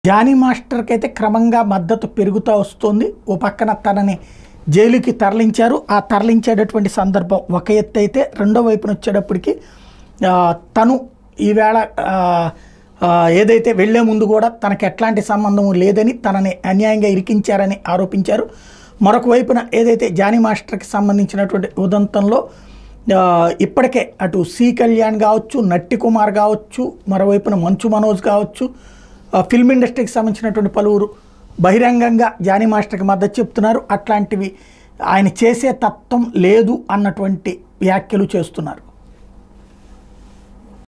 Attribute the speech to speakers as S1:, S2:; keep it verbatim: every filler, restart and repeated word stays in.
S1: Johnny మాస్టర్కి అయితే క్రమంగా మద్దతు పెరుగుతూ వస్తుంది. ఓ పక్కన తనని జైలుకి తరలించారు. ఆ తరలించేటటువంటి సందర్భం ఒక ఎత్తు అయితే, రెండో వైపున వచ్చేటప్పటికి తను ఈవేళ ఏదైతే వెళ్లే ముందు కూడా తనకి ఎట్లాంటి సంబంధం లేదని, తనని అన్యాయంగా ఇరికించారని ఆరోపించారు. మరొక వైపున ఏదైతే జానీ మాస్టర్కి సంబంధించినటువంటి ఉదంతంలో ఇప్పటికే అటు సి కళ్యాణ్ కావచ్చు, నట్టి కుమార్ కావచ్చు, మరోవైపున మంచు మనోజ్ కావచ్చు, ఫిల్మ్ ఇండస్ట్రీకి సంబంధించినటువంటి పలువురు బహిరంగంగా జానీ మాస్టర్కి మద్దతు చెప్తున్నారు. అట్లాంటివి ఆయన చేసే తత్వం లేదు అన్నటువంటి వ్యాఖ్యలు చేస్తున్నారు.